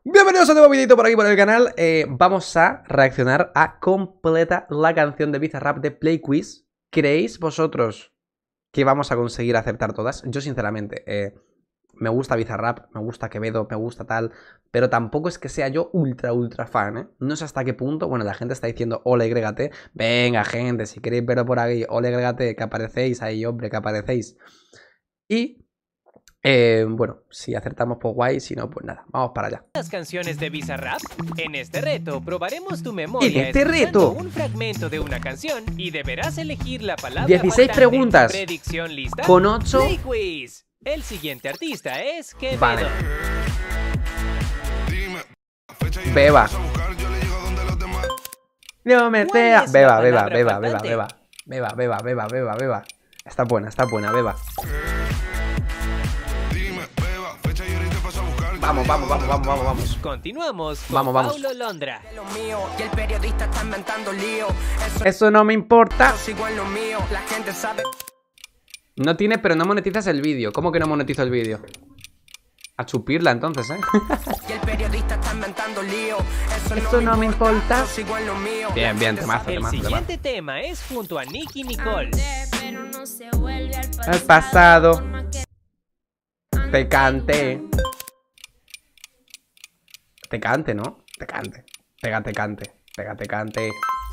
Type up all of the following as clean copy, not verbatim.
Bienvenidos a un nuevo videito por aquí por el canal. Vamos a reaccionar a completa la canción de Bizarrap de Play Quiz. ¿Creéis vosotros que vamos a conseguir acertar todas? Yo sinceramente, me gusta Bizarrap, me gusta Quevedo, me gusta tal, pero tampoco es que sea yo ultra fan, ¿eh? No sé hasta qué punto. Bueno, la gente está diciendo ole YT. Venga, gente, si queréis verlo por aquí, ole YT, que aparecéis ahí, hombre, que aparecéis. Y bueno, si acertamos pues guay, si no pues nada, vamos para allá. Las canciones de Bizarrap. En este reto probaremos tu memoria. En este reto un fragmento de una canción y deberás elegir la palabra 16 faltante. preguntas. Predicción lista. Con 8. Play Quiz. El siguiente artista es Quevedo. Vale. Beba. No me sea. Beba. Beba. Está buena, Beba. Vamos. Continuamos con Vamos. Paulo Londra. Eso no me importa. No tiene, pero no monetizas el vídeo. ¿Cómo que no monetizo el vídeo? A chupirla entonces, ¿eh? Eso no me importa. Bien, temazo. El siguiente tema es junto a Nicki Nicole. El pasado te cante. Te cante, ¿no? Te cante. Pégate, cante. Te cante.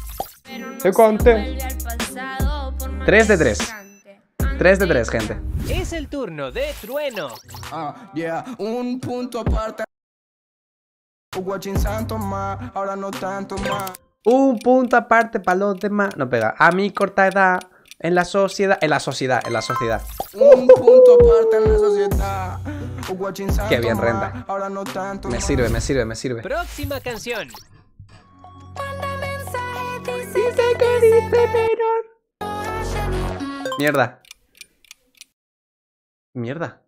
3 de 3. 3 de 3, gente. Es el turno de Trueno. Un punto aparte. Ahora no tanto más. Un punto aparte para los demás. No pega. A mi corta edad. En la sociedad. En la sociedad. Un punto aparte en la sociedad. Qué bien, Renda. Ahora no tanto. Me sirve. Próxima canción. Dice que dice menor. Mierda.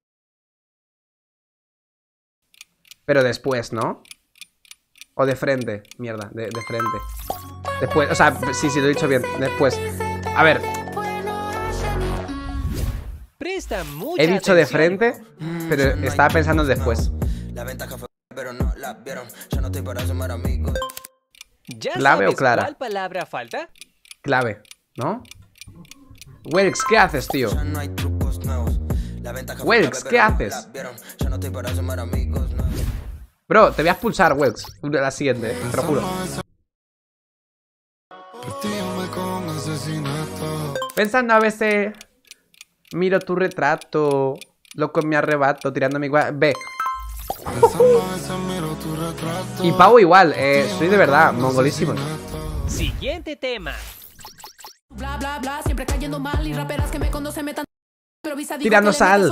Pero después, ¿no? O de frente. Mierda, de frente. Después, o sea, sí, lo he dicho bien. Después. A ver. Presta mucha He dicho de atención. frente, pero estaba pensando en después. La ventaja fue, pero no la vieron. Ya no estoy para sumar amigos. ¿Ya ¿Clave o sabes clara? cuál palabra falta? Clave, ¿no? Welks, ¿qué haces, tío? Ya no hay trucos nuevos. La ventaja fue, Welks, ¿qué pero no haces? la vieron. Ya no estoy para sumar amigos. No. Bro, te voy a expulsar, Welks. La siguiente, te lo juro. Pensando a veces. Miro tu retrato. Loco en mi arrebato, tirando mi Ve. Y Pau igual, soy de verdad, mongolísimo. Siguiente tema. Siempre cayendo mal y raperas que me conocen me tan... Tirando sal.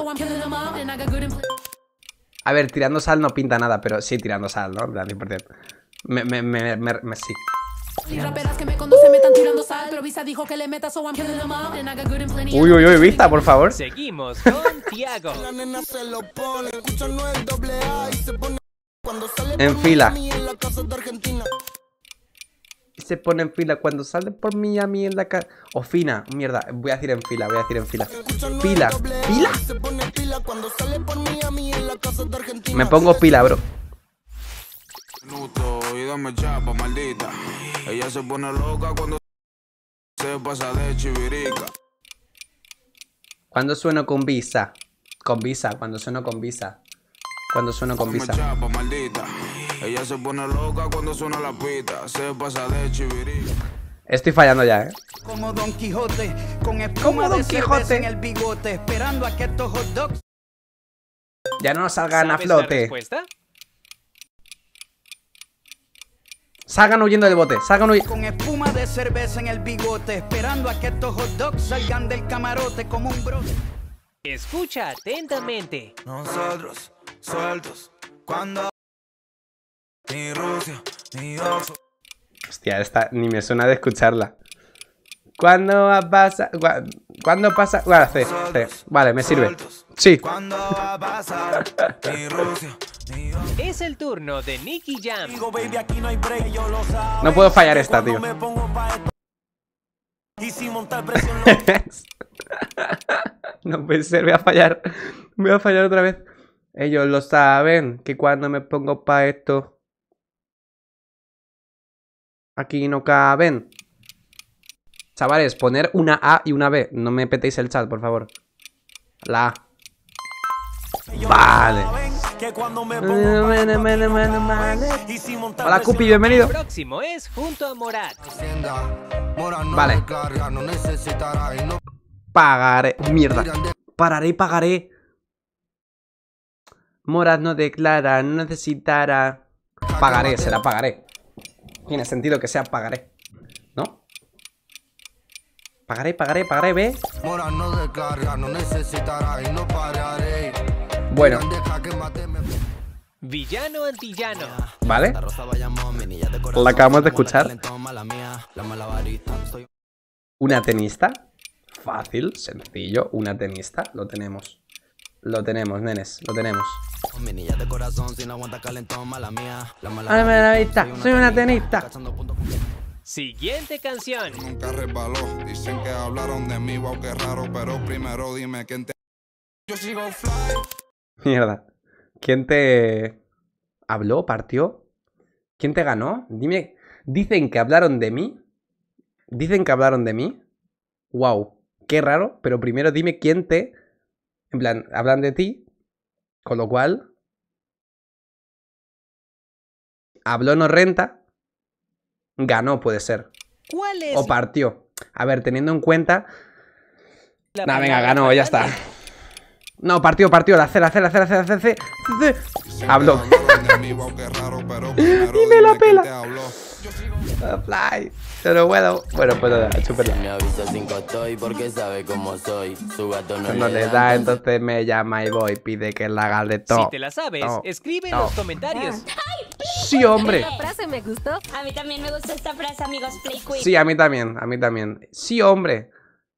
A ver, tirando sal no pinta nada, pero sí tirando sal, ¿no? La 100%. Sí. Y raperas que me conocen me están tirando sal, pero Visa dijo que le metas so I'm killing them all and I got good and plenty. Uy, Vista, por favor. Seguimos con Tiago. La nena se lo pone. Escuchando el doble A y se pone cuando sale En por fila. mí en la casa de Argentina. Y se pone en fila cuando sale por mí a mí en la cara. O fina, mierda, voy a decir en fila. Pila. Se pone pila cuando sale por mí a mí en la casa de Argentina. Me pongo pila, bro. Y dame chapa, maldita. Ella se pone loca cuando se pasa de chivirica. Cuando sueno con Visa. Cuando sueno con Visa. Dame chapa, maldita. Ella se pone loca cuando suena la pita. Se pasa de chivirica. Estoy fallando ya, Como Don Quijote, con Como espuma Don de cerveza Quijote. en el bigote, esperando a que estos hot dogs Ya no salgan a ¿Sabes la flote. respuesta? Salgan huyendo del bote. con espuma de cerveza en el bigote, esperando a que estos hot dogs salgan del camarote como un brote. Escucha atentamente. Nosotros sueltos cuando ni Rusia ni Oxford. Hostia, esta ni me suena de escucharla. ¿Cuándo pasa? ¿Cuándo pasa? Vale, C. Vale, me sirve. Sí. ¿Cuándo va a pasar? Ni Rusia ni Oxford. Es el turno de Nicky Jam. Baby, aquí no hay break, yo lo sabe. No puedo fallar esta, tío. Me pongo pa' esto. Y sin montar presión No puede ser, voy a fallar. Voy a fallar otra vez. Ellos lo saben, que cuando me pongo pa' esto, aquí no caben. Chavales, poner una A y una B. No me petéis el chat, por favor. La A. Vale. Hola, Cupi, bienvenido. El próximo es junto a Morat. Vale. Pagaré. Mierda. Pararé y pagaré. Morat no declara, no necesitará. Pagaré, será pagaré. Tiene sentido que sea pagaré, ¿no? Pagaré, pagaré, pagaré, ¿ve? Bueno. Villano antillano. ¿Vale? La acabamos de escuchar. ¿Una tenista? Fácil, sencillo. Una tenista, lo tenemos. Lo tenemos, nenes, lo tenemos. Soy una tenista. Siguiente canción. Nunca resbaló. Dicen que hablaron de mí, wow, qué raro. Pero primero dime quién te... Yo sigo fly. Mierda. ¿Quién te habló? ¿Partió? ¿Quién te ganó? Dime. Dicen que hablaron de mí. Dicen que hablaron de mí. Wow. Qué raro. Pero primero dime quién te... En plan, hablan de ti. Con lo cual... Habló no renta. Ganó puede ser. ¿Cuál es? O partió. A ver, teniendo en cuenta... la Nah, venga, palabra ganó, ya está. faltante? No, partió. La C. Habló. Y me la pela. Fly. Pero bueno, pues chúpela. Me avisa sin costo y porque sabe cómo soy. Su gato no, No le da, entonces me llama y voy. Pide que la haga de todo. Si te la sabes, No. escribe en No. los comentarios. Sí, hombre. La frase me gustó. A mí también me gusta esta frase, amigos. Play quick. Sí, a mí también, a mí también. Sí, hombre.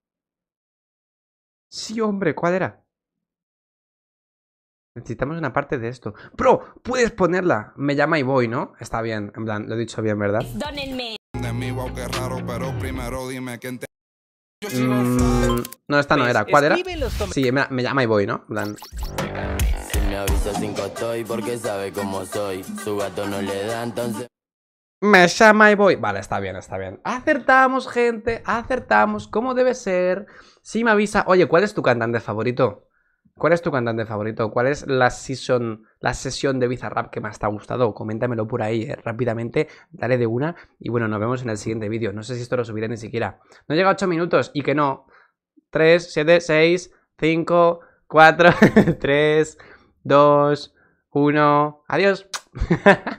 Sí, hombre, ¿cuál era? Necesitamos una parte de esto. Bro, puedes ponerla. Me llama y voy, ¿no? Está bien, en plan, lo he dicho bien, ¿verdad? Dónenme. De mí, wow, qué raro. Pero primero dime quién te... No, esta no era. ¿Cuál era? Escribe en los comentarios. Sí, me llama y voy, ¿no? En plan, Si me avisa sin costo y porque sabe cómo soy. Su gato no le da, entonces... me llama y voy. Vale, está bien, está bien. Acertamos, gente. Acertamos. ¿Cómo debe ser? Sí, me avisa. Oye, ¿cuál es tu cantante favorito? ¿Cuál es tu cantante favorito? ¿Cuál es la sesión de Bizarrap que más te ha gustado? Coméntamelo por ahí, rápidamente. Dale de una. Y bueno, nos vemos en el siguiente vídeo. No sé si esto lo subiré ni siquiera. No llega a 8 minutos y que no. 3, 7, 6, 5, 4, 3, 2, 1. Adiós.